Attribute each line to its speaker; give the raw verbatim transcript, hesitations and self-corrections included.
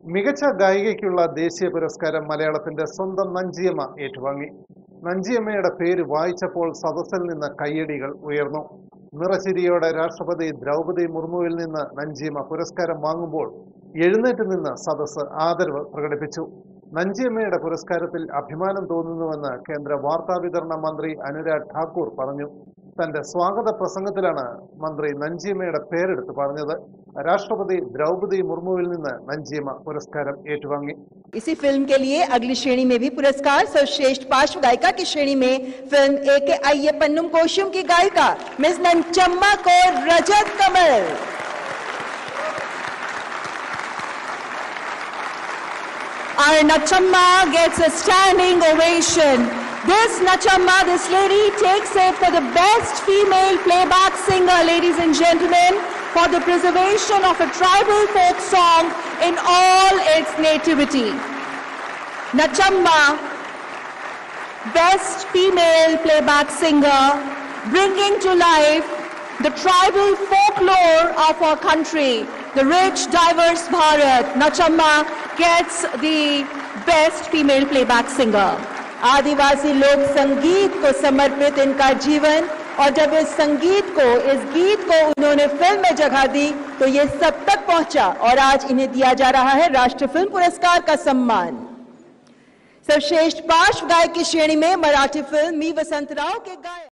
Speaker 1: മികച്ച ഗായികയ്ക്കുള്ള ദേശീയ പുരസ്കാരം മലയാളത്തിന്റെ സ്വന്തം നഞ്ചിയമ്മ ഏറ്റുവാങ്ങി. നഞ്ചിയമ്മയുടെ പേര് വായിച്ചപ്പോൾ സദസ്സിൽ നിന്ന് കയ്യടികൾ ഉയർന്നു. നിറച്ചിരിയോടെ രാഷ്ട്രപതി ദ്രൗപദി മുർമുവിൽ നിന്ന് നഞ്ചിയമ്മ പുരസ്കാരം വാങ്ങുമ്പോൾ എഴുന്നേറ്റ് നിന്ന് സദസ്സ് ആദരവ് പ്രകടിപ്പിച്ചു. നഞ്ചിയമ്മയുടെ പുരസ്കാരത്തിൽ അഭിമാനം തോന്നുന്നുവെന്ന് കേന്ദ്ര വാർത്താവിതരണ മന്ത്രി അനുരാഗ് ഠാക്കൂർ പറഞ്ഞു. തന്റെ സ്വാഗത പ്രസംഗത്തിലാണ് മന്ത്രി നഞ്ചിയമ്മയുടെ പേരെടുത്ത് പറഞ്ഞത്. राष्ट्रपति द्रौपदी मुर्मू നിന്ന് നഞ്ചിയമ്മ പുരസ്കാരം ഏറ്റുവാങ്ങി.
Speaker 2: इसी फिल्म के लिए अगली श्रेणी में भी पुरस्कार सर्वश्रेष्ठ पार्श्व गायिका की श्रेणी में फिल्म एके अय्यप्पन्नुम कोशम की गायिका मिस नंचम्मा को रजत कमल. Our Nachamma gets a standing ovation. This Nachamma, this lady takes it for the best female playback singer, ladies and gentlemen, for the preservation of a tribal folk song in all its nativity. Nachamma, best female playback singer, bringing to life the tribal folklore of our country, the rich, diverse Bharat. Nachamma gets the best female playback singer. आदिवासी लोक संगीत को समर्पित इनका जीवन, और जब इस संगीत को, इस गीत को उन्होंने फिल्म में जगह दी तो ये सब तक पहुंचा और आज इन्हें दिया जा रहा है राष्ट्रीय फिल्म पुरस्कार का सम्मान. सर्वश्रेष्ठ पार्श्व गायक की श्रेणी में मराठी फिल्म मी वसंतराव के गायक